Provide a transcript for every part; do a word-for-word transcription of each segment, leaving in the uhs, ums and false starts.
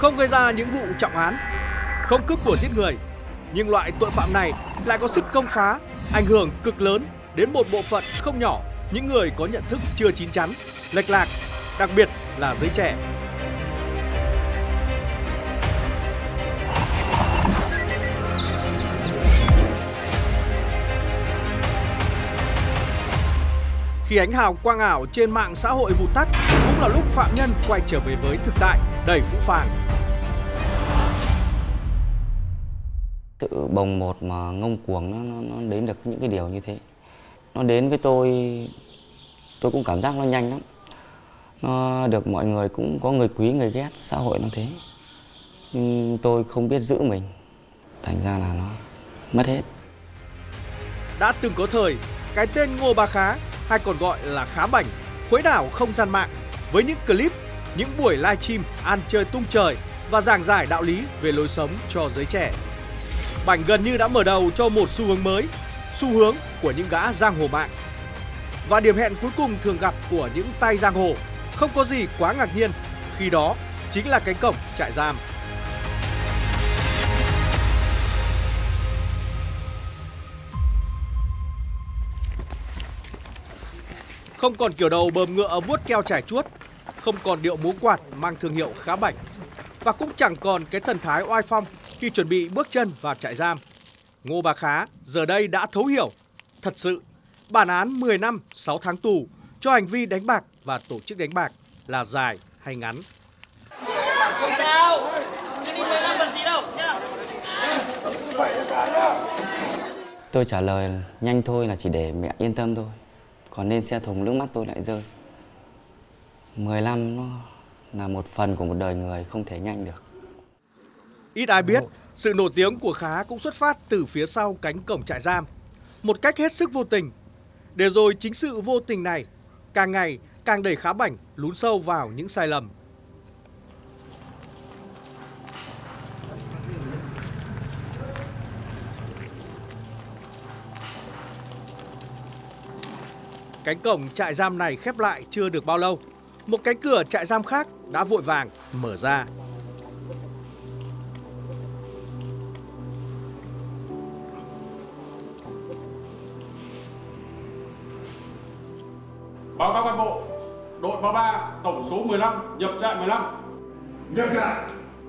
không gây ra những vụ trọng án, không cướp của giết người, nhưng loại tội phạm này lại có sức công phá, ảnh hưởng cực lớn đến một bộ phận không nhỏ những người có nhận thức chưa chín chắn, lệch lạc, đặc biệt là giới trẻ. Khi ánh hào quang ảo trên mạng xã hội vụt tắt, cũng là lúc phạm nhân quay trở về với thực tại đầy phũ phàng. Sự bồng bột mà ngông cuồng nó, nó, nó đến được những cái điều như thế. Nó đến với tôi, tôi cũng cảm giác nó nhanh lắm. Nó được mọi người cũng có người quý, người ghét, xã hội nó thế. Nhưng tôi không biết giữ mình, thành ra là nó mất hết. Đã từng có thời, cái tên Ngô Bá Khá, hay còn gọi là Khá Bảnh, khuấy đảo không gian mạng với những clip, những buổi livestream ăn chơi tung trời và giảng giải đạo lý về lối sống cho giới trẻ. Bảnh gần như đã mở đầu cho một xu hướng mới, xu hướng của những gã giang hồ mạng. Và điểm hẹn cuối cùng thường gặp của những tay giang hồ không có gì quá ngạc nhiên, khi đó chính là cánh cổng trại giam. Không còn kiểu đầu bờm ngựa vuốt keo trải chuốt, không còn điệu múa quạt mang thương hiệu Khá Bảnh, và cũng chẳng còn cái thần thái oai phong khi chuẩn bị bước chân vào trại giam. Ngô Bá Khá giờ đây đã thấu hiểu, thật sự, bản án mười năm sáu tháng tù cho hành vi đánh bạc và tổ chức đánh bạc là dài hay ngắn. Tôi trả lời nhanh thôi là chỉ để mẹ yên tâm thôi. Còn nên xe thùng nước mắt tôi lại rơi. mười năm nó là một phần của một đời người, không thể nhanh được. Ít ai biết, sự nổi tiếng của Khá cũng xuất phát từ phía sau cánh cổng trại giam, một cách hết sức vô tình. Để rồi chính sự vô tình này càng ngày càng đẩy Khá Bảnh lún sâu vào những sai lầm. Cánh cổng trại giam này khép lại chưa được bao lâu, một cánh cửa trại giam khác đã vội vàng mở ra. Báo cáo cán bộ, đội ba ba tổng số mười lăm nhập trại mười lăm. Nhập trại.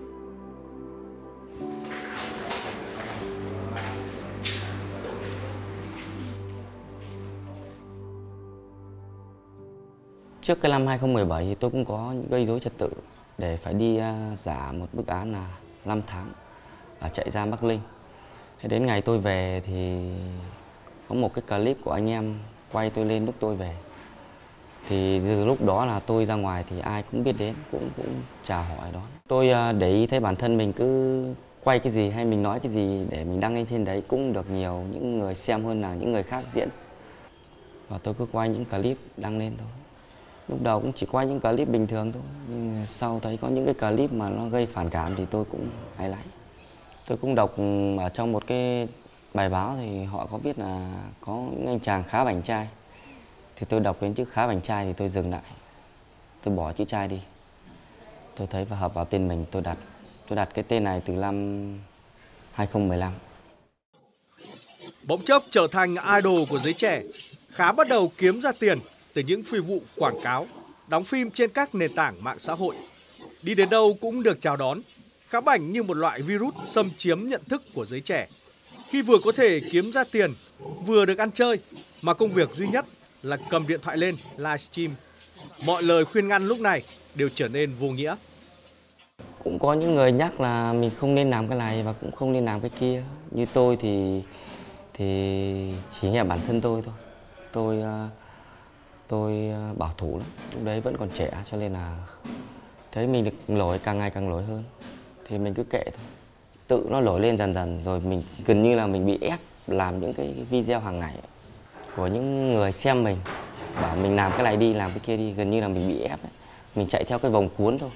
Trước cái năm hai không một bảy thì tôi cũng có gây rối trật tự để phải đi giả một bức án là năm tháng ở trại giam Bắc Linh. Thế đến ngày tôi về thì có một cái clip của anh em quay tôi lên lúc tôi về. Thì từ lúc đó là tôi ra ngoài thì ai cũng biết đến, cũng cũng chào hỏi đó. Tôi để ý thấy bản thân mình cứ quay cái gì hay mình nói cái gì để mình đăng lên trên đấy cũng được nhiều những người xem hơn là những người khác diễn. Và tôi cứ quay những clip đăng lên thôi. Lúc đầu cũng chỉ quay những clip bình thường thôi, nhưng sau thấy có những cái clip mà nó gây phản cảm thì tôi cũng hay lại. Tôi cũng đọc ở trong một cái bài báo thì họ có biết là có những anh chàng Khá Bảnh trai. Thì tôi đọc đến chữ Khá Bảnh trai thì tôi dừng lại, tôi bỏ chữ trai đi. Tôi thấy và hợp vào tên mình, tôi đặt tôi đặt cái tên này từ năm hai không một lăm. Bỗng chốc trở thành idol của giới trẻ, Khá bắt đầu kiếm ra tiền từ những phi vụ quảng cáo, đóng phim trên các nền tảng mạng xã hội. Đi đến đâu cũng được chào đón. Khá Bảnh như một loại virus xâm chiếm nhận thức của giới trẻ. Khi vừa có thể kiếm ra tiền, vừa được ăn chơi, mà công việc duy nhất là cầm điện thoại lên livestream, mọi lời khuyên ngăn lúc này đều trở nên vô nghĩa. Cũng có những người nhắc là mình không nên làm cái này và cũng không nên làm cái kia. Như tôi thì thì chỉ nghe bản thân tôi thôi. Tôi tôi bảo thủ lắm. Lúc đấy vẫn còn trẻ cho nên là thấy mình được nổi càng ngày càng nổi hơn thì mình cứ kệ thôi. Tự nó nổi lên dần dần rồi mình gần như là mình bị ép làm những cái video hàng ngày của những người xem mình, bảo mình làm cái này đi, làm cái kia đi, gần như là mình bị ép ấy. Mình chạy theo cái vòng cuốn thôi.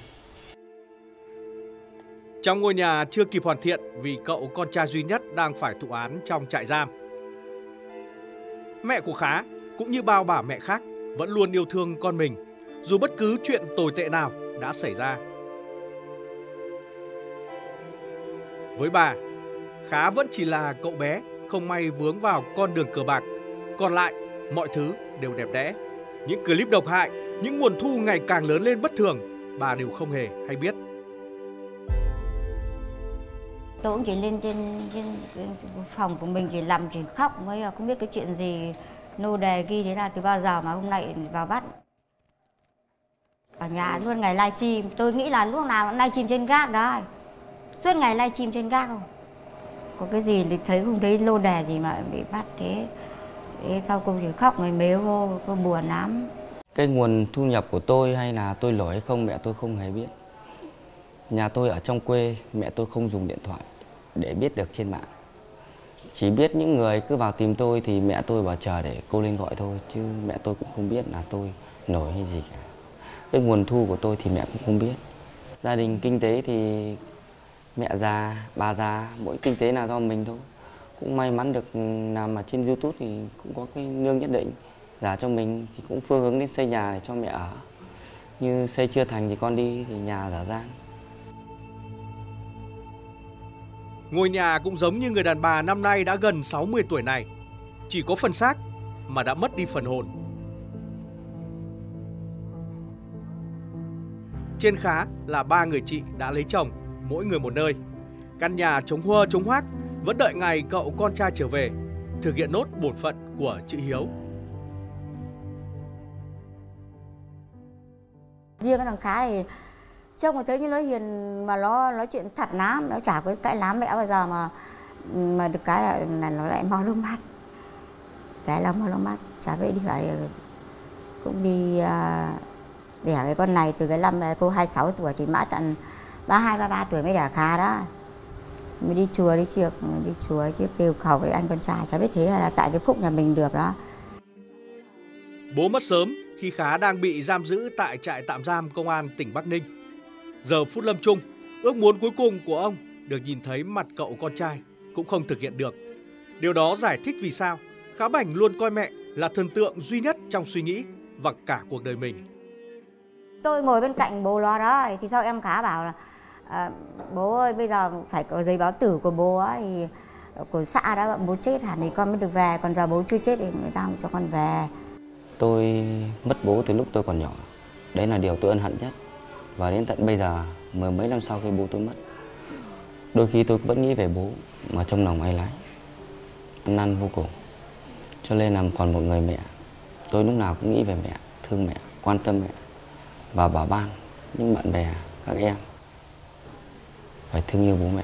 Trong ngôi nhà chưa kịp hoàn thiện vì cậu con trai duy nhất đang phải thụ án trong trại giam, mẹ của Khá cũng như bao bà mẹ khác vẫn luôn yêu thương con mình dù bất cứ chuyện tồi tệ nào đã xảy ra. Với bà, Khá vẫn chỉ là cậu bé không may vướng vào con đường cờ bạc. Còn lại, mọi thứ đều đẹp đẽ. Những clip độc hại, những nguồn thu ngày càng lớn lên bất thường, bà đều không hề hay biết. Tôi cũng chỉ lên trên, trên, trên phòng của mình, chỉ nằm chỉ khóc, mới không biết cái chuyện gì nô đề ghi thế là từ bao giờ mà hôm nay vào bắt. Ở nhà luôn ngày livestream, tôi nghĩ là lúc nào cũng livestream trên gác đó, suốt ngày livestream trên gác không. Có cái gì thì thấy không thấy lô đề gì mà bị bắt thế. Thế sau cô chỉ khóc mới mếu vô, cô buồn lắm. Cái nguồn thu nhập của tôi hay là tôi lỗi hay không mẹ tôi không hề biết. Nhà tôi ở trong quê, mẹ tôi không dùng điện thoại để biết được trên mạng. Chỉ biết những người cứ vào tìm tôi thì mẹ tôi bảo chờ để cô lên gọi thôi. Chứ mẹ tôi cũng không biết là tôi nổi hay gì cả. Cái nguồn thu của tôi thì mẹ cũng không biết. Gia đình kinh tế thì mẹ già, bà già, mỗi kinh tế là do mình thôi. Cũng may mắn được làm ở trên YouTube thì cũng có cái lương nhất định. Giả cho mình thì cũng phương hướng đến xây nhà để cho mẹ ở. Như xây chưa thành thì con đi thì nhà dở dang. Ngôi nhà cũng giống như người đàn bà năm nay đã gần sáu mươi tuổi này. Chỉ có phần xác mà đã mất đi phần hồn. Trên Khá là ba người chị đã lấy chồng, mỗi người một nơi. Căn nhà trống huơ trống hoác vẫn đợi ngày cậu con trai trở về, thực hiện nốt bổn phận của chữ Hiếu. Riêng cái thằng Khá thì trông mà thấy như nó hiền mà nó nói chuyện thật lắm, nó chả có cãi lắm mẹ bao giờ mà mà được cái là, là nó lại mau nước mắt. Cái là mau nước mắt, chả biết đi phải cũng đi uh, đẻ cái con này từ cái năm cô hai mươi sáu tuổi chỉ mãi tận ba mươi hai, ba mươi ba tuổi mới đẻ Khá đó. Mới đi chùa đi trước, đi chùa chứ kêu cầu với anh con trai, chả biết thế là tại cái phúc nhà mình được đó. Bố mất sớm khi Khá đang bị giam giữ tại trại tạm giam công an tỉnh Bắc Ninh. Giờ phút lâm chung, ước muốn cuối cùng của ông được nhìn thấy mặt cậu con trai cũng không thực hiện được. Điều đó giải thích vì sao Khá Bảnh luôn coi mẹ là thần tượng duy nhất trong suy nghĩ và cả cuộc đời mình. Tôi ngồi bên cạnh bố nó đó, thì sau em Khá bảo là à, bố ơi bây giờ phải có giấy báo tử của bố ấy, thì của xã đó, bố chết hẳn thì con mới được về, còn giờ bố chưa chết thì người ta không cho con về. Tôi mất bố từ lúc tôi còn nhỏ. Đấy là điều tôi ân hận nhất. Và đến tận bây giờ, mười mấy năm sau khi bố tôi mất, đôi khi tôi vẫn nghĩ về bố mà trong lòng áy náy, ăn năn vô cùng. Cho nên là còn một người mẹ, tôi lúc nào cũng nghĩ về mẹ, thương mẹ, quan tâm mẹ và bảo ban những bạn bè, các em phải thương yêu bố mẹ.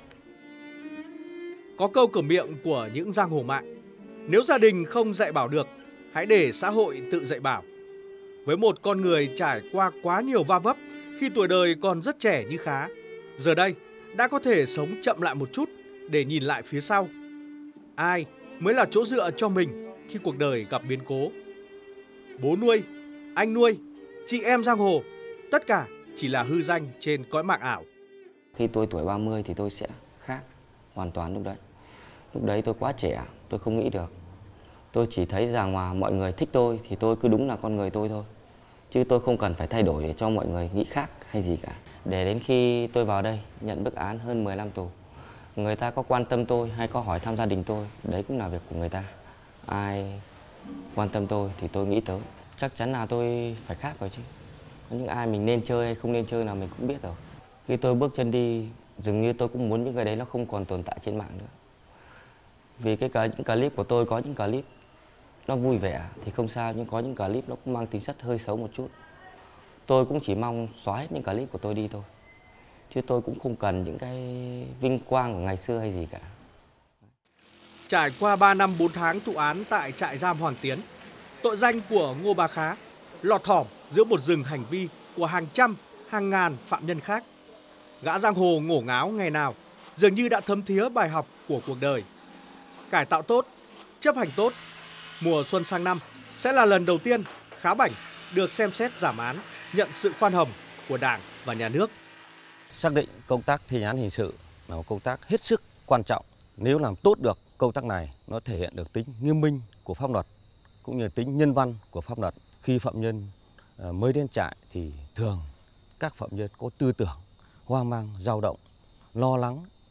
Có câu cửa miệng của những giang hồ mạng: nếu gia đình không dạy bảo được, hãy để xã hội tự dạy bảo. Với một con người trải qua quá nhiều va vấp khi tuổi đời còn rất trẻ như Khá, giờ đây đã có thể sống chậm lại một chút để nhìn lại phía sau. Ai mới là chỗ dựa cho mình khi cuộc đời gặp biến cố? Bố nuôi, anh nuôi, chị em giang hồ, tất cả chỉ là hư danh trên cõi mạng ảo. Khi tôi tuổi ba mươi thì tôi sẽ khác hoàn toàn lúc đấy. Lúc đấy tôi quá trẻ, tôi không nghĩ được. Tôi chỉ thấy rằng mà mọi người thích tôi thì tôi cứ đúng là con người tôi thôi. Chứ tôi không cần phải thay đổi để cho mọi người nghĩ khác hay gì cả. Để đến khi tôi vào đây nhận bức án hơn mười năm tù, người ta có quan tâm tôi hay có hỏi thăm gia đình tôi, đấy cũng là việc của người ta. Ai quan tâm tôi thì tôi nghĩ tới. Chắc chắn là tôi phải khác rồi chứ. Có những ai mình nên chơi hay không nên chơi là mình cũng biết rồi. Khi tôi bước chân đi, dường như tôi cũng muốn những cái đấy nó không còn tồn tại trên mạng nữa. Vì cái những clip của tôi có những clip nó vui vẻ thì không sao, nhưng có những clip nó cũng mang tính chất hơi xấu một chút. Tôi cũng chỉ mong xóa hết những clip của tôi đi thôi. Chứ tôi cũng không cần những cái vinh quang của ngày xưa hay gì cả. Trải qua ba năm bốn tháng thụ án tại trại giam Hoàng Tiến, tội danh của Ngô Bá Khá lọt thỏm giữa một rừng hành vi của hàng trăm, hàng ngàn phạm nhân khác. Gã giang hồ ngổ ngáo ngày nào dường như đã thấm thía bài học của cuộc đời. Cải tạo tốt, chấp hành tốt, mùa xuân sang năm sẽ là lần đầu tiên Khá Bảnh được xem xét giảm án, nhận sự khoan hồng của Đảng và Nhà nước. Xác định công tác thi hành án hình sự là một công tác hết sức quan trọng. Nếu làm tốt được công tác này, nó thể hiện được tính nghiêm minh của pháp luật cũng như tính nhân văn của pháp luật. Khi phạm nhân mới đến trại thì thường các phạm nhân có tư tưởng hoang mang, dao động, lo lắng,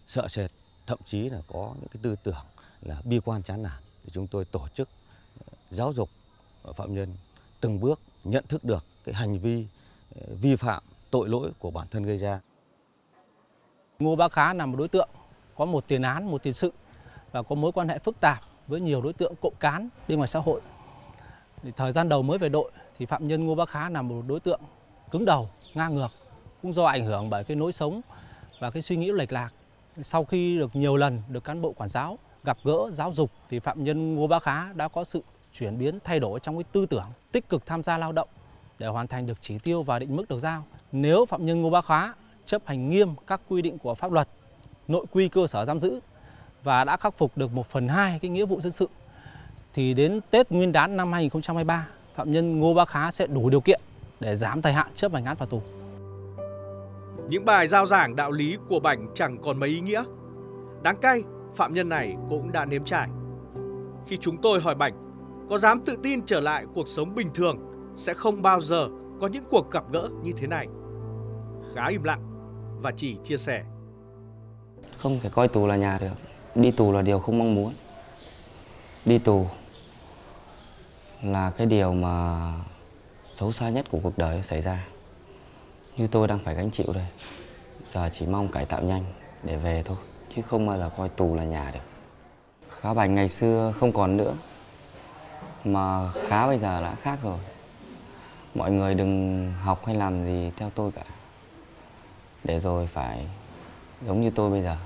sợ sệt, thậm chí là có những cái tư tưởng là bi quan chán nản, thì chúng tôi tổ chức giáo dục phạm nhân từng bước nhận thức được cái hành vi vi phạm tội lỗi của bản thân gây ra. Ngô Bá Khá là một đối tượng có một tiền án, một tiền sự và có mối quan hệ phức tạp với nhiều đối tượng cộng cán bên ngoài xã hội. Thì thời gian đầu mới về đội thì phạm nhân Ngô Bá Khá là một đối tượng cứng đầu, ngang ngược, cũng do ảnh hưởng bởi cái lối sống và cái suy nghĩ lệch lạc. Sau khi được nhiều lần được cán bộ quản giáo gặp gỡ giáo dục thì phạm nhân Ngô Bá Khá đã có sự chuyển biến thay đổi trong cái tư tưởng, tích cực tham gia lao động để hoàn thành được chỉ tiêu và định mức được giao. Nếu phạm nhân Ngô Bá Khá chấp hành nghiêm các quy định của pháp luật, nội quy cơ sở giam giữ và đã khắc phục được một phần hai cái nghĩa vụ dân sự, thì đến Tết Nguyên đán năm hai nghìn không trăm hai mươi ba, phạm nhân Ngô Bá Khá sẽ đủ điều kiện để giảm thời hạn chấp hành án phạt tù. Những bài giao giảng đạo lý của Bảnh chẳng còn mấy ý nghĩa. Đáng cay, phạm nhân này cũng đã nếm trải. Khi chúng tôi hỏi Bảnh có dám tự tin trở lại cuộc sống bình thường, sẽ không bao giờ có những cuộc gặp gỡ như thế này, Khá im lặng và chỉ chia sẻ: Không thể coi tù là nhà được. Đi tù là điều không mong muốn. Đi tù là cái điều mà xấu xa nhất của cuộc đời xảy ra. Như tôi đang phải gánh chịu đây. Giờ chỉ mong cải tạo nhanh để về thôi, chứ không bao giờ coi tù là nhà được. Khá Bảnh ngày xưa không còn nữa, mà Khá bây giờ đã khác rồi. Mọi người đừng học hay làm gì theo tôi cả, để rồi phải giống như tôi bây giờ.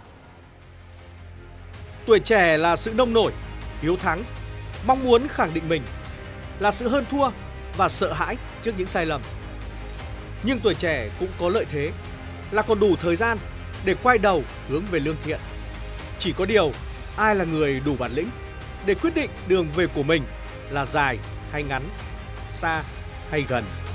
Tuổi trẻ là sự nông nổi, hiếu thắng, mong muốn khẳng định mình, là sự hơn thua và sợ hãi trước những sai lầm. Nhưng tuổi trẻ cũng có lợi thế là còn đủ thời gian để quay đầu hướng về lương thiện. Chỉ có điều, ai là người đủ bản lĩnh để quyết định đường về của mình là dài hay ngắn, xa hay gần.